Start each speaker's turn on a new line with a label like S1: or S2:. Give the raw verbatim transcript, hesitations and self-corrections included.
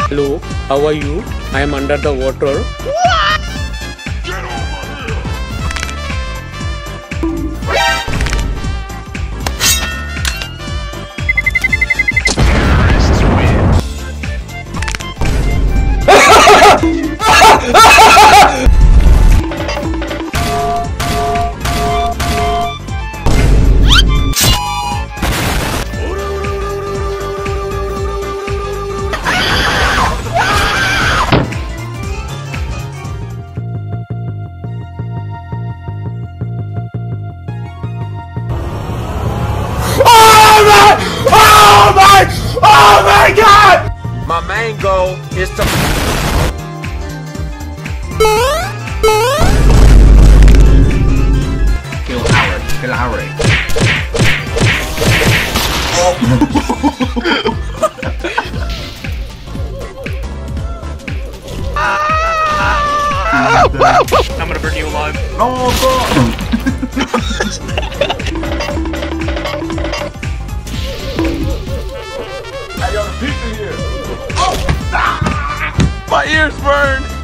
S1: Hello, how are you? I am under the water.
S2: What? Get over here! Terrorists win.
S3: Oh my! Oh my God!
S4: My main goal is to
S3: kill Howard. Kill Howard.
S5: I'm gonna burn you alive.
S3: Oh God!
S4: my ears burn.